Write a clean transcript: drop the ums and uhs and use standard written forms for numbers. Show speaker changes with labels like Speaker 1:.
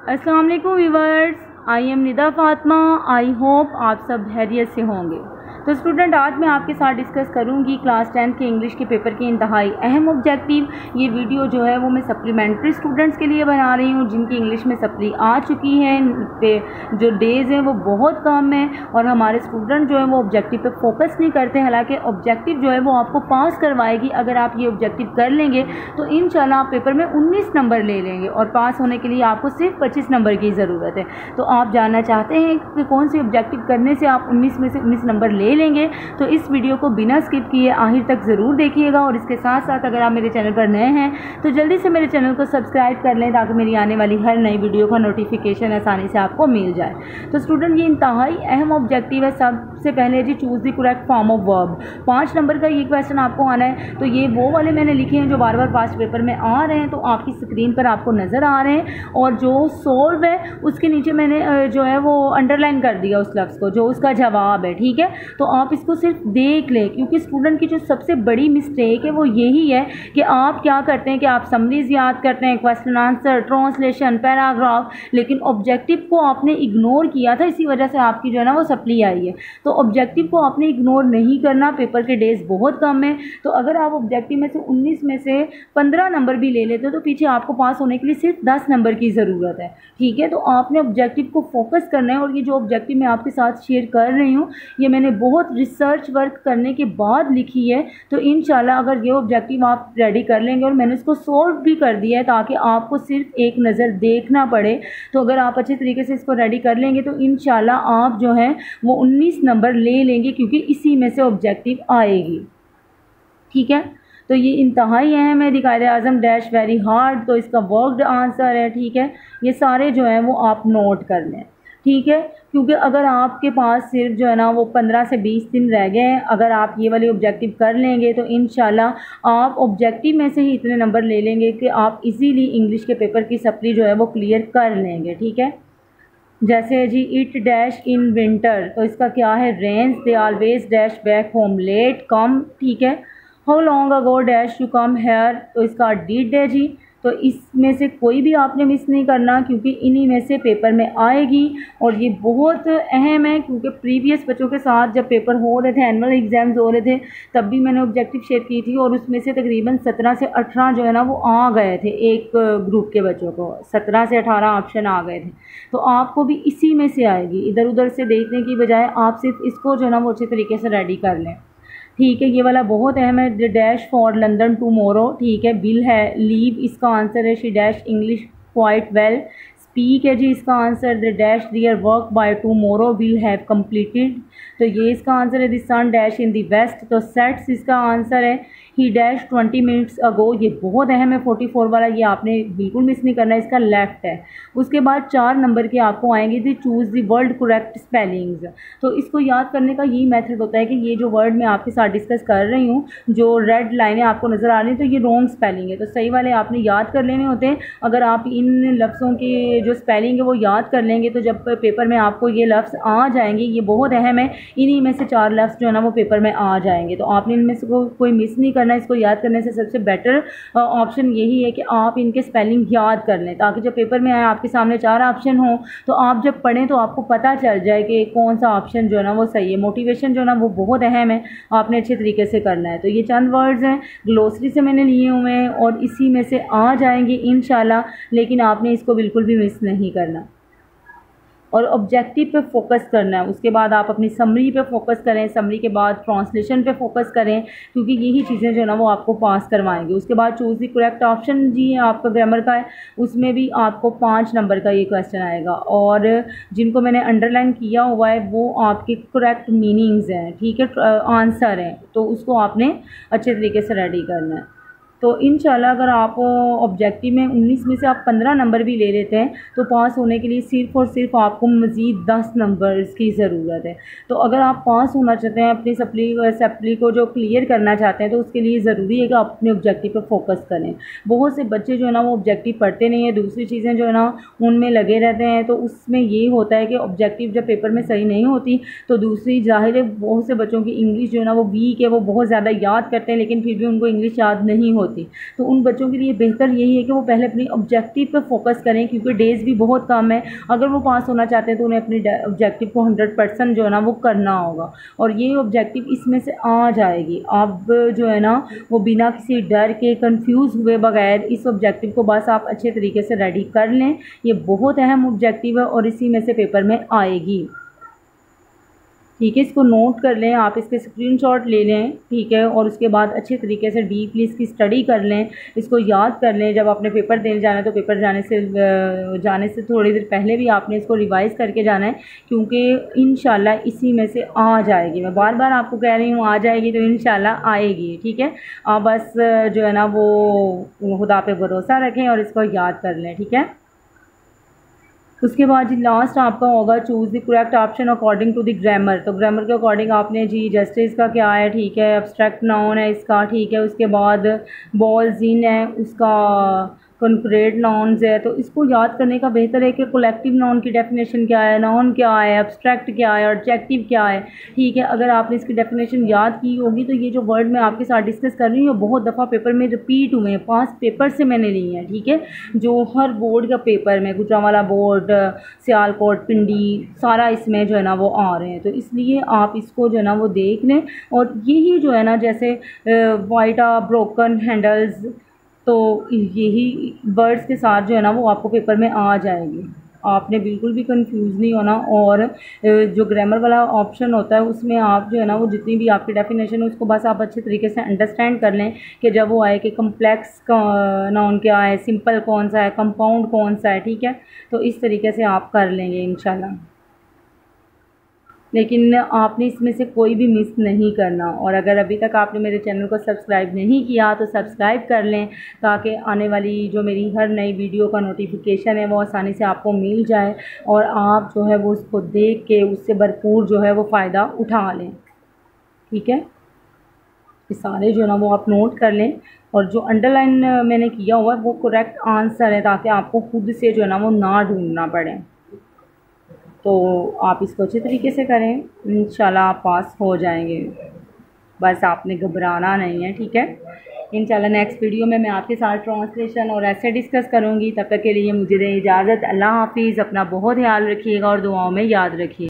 Speaker 1: अस्सलाम वालेकुम viewers, I am Nida Fatima. I hope आप सब खैरियत से होंगे। तो स्टूडेंट, आज मैं आपके साथ डिस्कस करूंगी क्लास 10 के इंग्लिश के पेपर के इंतहाई अहम ऑब्जेक्टिव। ये वीडियो जो है वो मैं सप्लीमेंट्री स्टूडेंट्स के लिए बना रही हूँ जिनकी इंग्लिश में सप्ली आ चुकी है। पे जो डेज़ हैं वो बहुत कम है और हमारे स्टूडेंट जो है वो ऑब्जेक्टिव पे फोकस नहीं करते। हालांकि ऑब्जेक्टिव जो है वो आपको पास करवाएगी। अगर आप ये ऑब्जेक्टिव कर लेंगे तो इंशाल्लाह आप पेपर में 19 नंबर ले लेंगे और पास होने के लिए आपको सिर्फ 25 नंबर की ज़रूरत है। तो आप जानना चाहते हैं कि कौन से ऑब्जेक्टिव करने से आप 19 में से 19 नंबर ले लेंगे, तो इस वीडियो को बिना स्किप किए आखिर तक ज़रूर देखिएगा। और इसके साथ साथ अगर आप मेरे चैनल पर नए हैं तो जल्दी से मेरे चैनल को सब्सक्राइब कर लें ताकि मेरी आने वाली हर नई वीडियो का नोटिफिकेशन आसानी से आपको मिल जाए। तो स्टूडेंट, ये इंतहाई अहम ऑब्जेक्टिव है। सबसे पहले जी, choose the correct form of verb. 5 number का ये क्वेश्चन आपको आना है। तो ये वो वाले मैंने लिखे हैं जो बार बार पास्ट पेपर में आ रहे हैं, तो आपकी स्क्रीन पर आपको नज़र आ रहे हैं। और जो सोल्व है उसके नीचे मैंने जो है वो अंडरलाइन कर दिया उस लफ्ज़ को जो उसका जवाब है। ठीक है, तो आप इसको सिर्फ देख लें, क्योंकि स्टूडेंट की जो सबसे बड़ी मिस्टेक है वो यही है कि आप क्या करते हैं कि आप समरीज याद करते हैं, क्वेश्चन आंसर, ट्रांसलेशन, पैराग्राफ, लेकिन ऑब्जेक्टिव को आपने इग्नोर किया था। इसी वजह से आपकी जो है ना वो सप्ली आई है। तो ऑब्जेक्टिव को आपने इग्नोर नहीं करना। पेपर के डेज बहुत कम है, तो अगर आप ऑब्जेक्टिव में से 19 में से 15 नंबर भी ले लेते हो तो पीछे आपको पास होने के लिए सिर्फ 10 नंबर की ज़रूरत है। ठीक है, तो आपने ऑब्जेक्टिव को फोकस करना है। और ये जो ऑब्जेक्टिव मैं आपके साथ शेयर कर रही हूँ ये मैंने बहुत रिसर्च वर्क करने के बाद लिखी है। तो इंशाल्लाह अगर ये ऑब्जेक्टिव आप रेडी कर लेंगे, और मैंने इसको सोल्व भी कर दिया है ताकि आपको सिर्फ एक नज़र देखना पड़े, तो अगर आप अच्छे तरीके से इसको रेडी कर लेंगे तो इंशाल्लाह आप जो है वो 19 नंबर ले लेंगे, क्योंकि इसी में से ऑब्जेक्टिव आएगी। ठीक है, तो ये इंतहाई अहम है। द कायदे आज़म डैश वेरी हार्ड, तो इसका वर्क्ड आंसर है। ठीक है, ये सारे जो हैं वो आप नोट कर लें। ठीक है, क्योंकि अगर आपके पास सिर्फ जो है ना वो 15 से 20 दिन रह गए हैं, अगर आप ये वाले ऑब्जेक्टिव कर लेंगे तो इंशाल्लाह आप ऑब्जेक्टिव में से ही इतने नंबर ले लेंगे कि आप इजीली इंग्लिश के पेपर की सप्ली जो है वो क्लियर कर लेंगे। ठीक है, जैसे जी, इट डैश इन विंटर, तो इसका क्या है, rains, they always dash back home late come. ठीक है, how long ago dash you come here, तो इसका डिड है जी। तो इसमें से कोई भी आपने मिस नहीं करना, क्योंकि इन्हीं में से पेपर में आएगी। और ये बहुत अहम है, क्योंकि प्रीवियस बच्चों के साथ जब पेपर हो रहे थे, एनुअल एग्ज़ाम्स हो रहे थे, तब भी मैंने ऑब्जेक्टिव शेयर की थी और उसमें से तकरीबन 17 से 18 जो है ना वो आ गए थे। एक ग्रुप के बच्चों को 17 से 18 ऑप्शन आ गए थे। तो आपको भी इसी में से आएगी। इधर उधर से देखने की बजाय आप सिर्फ इसको जो है ना वो अच्छे तरीके से रेडी कर लें। ठीक है, ये वाला बहुत अहम है। The dash for London tomorrow. ठीक है, बिल है, लीव इसका आंसर है, she dash English quite well. Speak है जी इसका answer, the dash their work by tomorrow will have completed, तो ये इसका आंसर है। The sun dash in the west, तो सेट्स इसका आंसर है। ही डैश 20 मिनट्स अगो, ये बहुत अहम है 44 वाला, ये आपने बिल्कुल मिस नहीं करना है, इसका लेफ्ट है। उसके बाद 4 नंबर के आपको आएंगे the choose the word correct spellings. तो इसको याद करने का यही मेथड होता है कि ये जो वर्ड मैं आपके साथ डिस्कस कर रही हूँ, जो रेड लाइनें आपको नज़र आ रही हैं, तो ये रॉन्ग स्पेलिंग है, तो सही वाले आपने याद कर लेने होते हैं। अगर आप इन लफ्ज़ों के जो स्पेलिंग है वो याद कर लेंगे तो जब पेपर में आपको ये लफ्ज़ आ जाएंगे, ये बहुत अहम है, इन्हीं में से 4 लफ्ज़ जो है ना वो पेपर में आ जाएंगे। तो आपने इनमें से कोई मिस नहीं करना। इसको याद करने से सबसे बेटर ऑप्शन यही है कि आप इनके स्पेलिंग याद कर लें, ताकि जब पेपर में आए आपके सामने 4 ऑप्शन हो तो आप जब पढ़ें तो आपको पता चल जाए कि कौन सा ऑप्शन जो है ना वो सही है। मोटिवेशन जो है ना वो बहुत अहम है, आपने अच्छे तरीके से करना है। तो ये चंद वर्ड्स हैं, ग्लोसरी से मैंने लिए हुए हैं और इसी में से आ जाएंगे इंशाल्लाह, लेकिन आपने इसको बिल्कुल भी मिस नहीं करना और ऑब्जेक्टिव पे फोकस करना है। उसके बाद आप अपनी समरी पे फोकस करें, समरी के बाद ट्रांसलेशन पे फोकस करें, क्योंकि यही चीज़ें जो है ना वो आपको पास करवाएंगे। उसके बाद चूज़ द करेक्ट ऑप्शन जी आपका ग्रामर का है, उसमें भी आपको 5 नंबर का ये क्वेश्चन आएगा और जिनको मैंने अंडरलाइन किया हुआ है वो आपके करेक्ट मीनिंग्स हैं। ठीक है, आंसर हैं, तो उसको आपने अच्छे तरीके से रेडी करना है। तो इंशाल्लाह अगर आप ऑब्जेक्टिव में 19 में से आप 15 नंबर भी ले लेते हैं तो पास होने के लिए सिर्फ़ और सिर्फ आपको मज़ीद 10 नंबर्स की ज़रूरत है। तो अगर आप पास होना चाहते हैं, अपनी सप्ली को जो क्लियर करना चाहते हैं, तो उसके लिए ज़रूरी है कि आप अपने ऑब्जेक्टिव पर फोकस करें। बहुत से बच्चे जो है ना वो ऑब्जेक्टिव पढ़ते नहीं है, दूसरी चीज़ें जो है ना उनमें लगे रहते हैं। तो उसमें ये होता है कि ऑब्जेक्टिव जब पेपर में सही नहीं होती तो दूसरी ज़ाहिर है बहुत से बच्चों की इंग्लिश जो है ना वो वीक है, वो बहुत ज़्यादा याद करते हैं लेकिन फिर भी उनको इंग्लिश याद नहीं होती। होती। तो उन बच्चों के लिए बेहतर यही है कि वो पहले अपनी ऑब्जेक्टिव पे फोकस करें, क्योंकि डेज़ भी बहुत कम है। अगर वो पास होना चाहते हैं तो उन्हें अपनी ऑब्जेक्टिव को 100% जो है ना वो करना होगा, और ये ऑब्जेक्टिव इसमें से आ जाएगी। अब जो है ना वो बिना किसी डर के, कंफ्यूज हुए बगैर इस ऑब्जेक्टिव को बस आप अच्छे तरीके से रेडी कर लें। ये बहुत अहम ऑब्जेक्टिव है और इसी में से पेपर में आएगी। ठीक है, इसको नोट कर लें, आप इसके स्क्रीनशॉट ले लें। ठीक है, और उसके बाद अच्छे तरीके से डीपली इसकी स्टडी कर लें, इसको याद कर लें। जब आपने पेपर देने जाना है तो पेपर जाने से थोड़ी देर पहले भी आपने इसको रिवाइज़ करके जाना है, क्योंकि इंशाल्लाह इसी में से आ जाएगी। मैं बार बार आपको कह रही हूँ आ जाएगी, तो इंशाल्लाह आएगी। ठीक है, आप बस जो है ना वो खुदा पे भरोसा रखें और इसको याद कर लें। ठीक है, उसके बाद जी लास्ट आपका होगा choose the correct option according to the grammar. तो ग्रामर के अकॉर्डिंग आपने जी जस्टिस का क्या है, ठीक है, एब्स्ट्रैक्ट नाउन है इसका, ठीक है, उसके बाद बॉल्स इन है उसका, कॉन्क्रीट नाउन्स है। तो इसको याद करने का बेहतर है कि कलेक्टिव नाउन की डेफिनेशन क्या है, नाउन क्या है, एब्स्ट्रैक्ट क्या है, ऑब्जेक्टिव क्या है। ठीक है, अगर आपने इसकी डेफिनेशन याद की होगी तो ये जो वर्ड मैं आपके साथ डिस्कस कर रही हूँ बहुत दफ़ा पेपर में रिपीट हुए हैं, 5 पेपर से मैंने ली हैं। ठीक है, जो हर बोर्ड का पेपर में, गुजरांवाला बोर्ड, सियालकोट, पिंडी, सारा इसमें जो है ना वो आ रहे हैं। तो इसलिए आप इसको जो है ना वो देख लें, और यही जो है ना जैसे वाइट ब्रोकन हैंडल्स, तो यही वर्ड्स के साथ जो है ना वो आपको पेपर में आ जाएगी। आपने बिल्कुल भी कंफ्यूज नहीं होना। और जो ग्रामर वाला ऑप्शन होता है उसमें आप जो है ना वो जितनी भी आपकी डेफिनेशन है उसको बस आप अच्छे तरीके से अंडरस्टैंड कर लें कि जब वो आए कि कम्प्लेक्स नाउन क्या है, सिंपल कौन सा है, कंपाउंड कौन सा है। ठीक है, तो इस तरीके से आप कर लेंगे इंशाल्लाह। लेकिन आपने इसमें से कोई भी मिस नहीं करना। और अगर अभी तक आपने मेरे चैनल को सब्सक्राइब नहीं किया तो सब्सक्राइब कर लें, ताकि आने वाली जो मेरी हर नई वीडियो का नोटिफिकेशन है वो आसानी से आपको मिल जाए, और आप जो है वो उसको देख के उससे भरपूर जो है वो फ़ायदा उठा लें। ठीक है, ये सारे जो है ना वो आप नोट कर लें, और जो अंडरलाइन मैंने किया हुआ है वो करेक्ट आंसर है, ताकि आपको खुद से जो है ना वो ना ढूंढना पड़े। तो आप इसको अच्छे तरीके से करें, इंशाल्लाह आप पास हो जाएंगे। बस आपने घबराना नहीं है। ठीक है, इंशाल्लाह नेक्स्ट वीडियो में मैं आपके साथ ट्रांसलेशन और ऐसे डिस्कस करूँगी। तब तक के लिए मुझे दें इजाज़त। अल्लाह हाफिज़। अपना बहुत ख्याल रखिएगा और दुआओं में याद रखिए।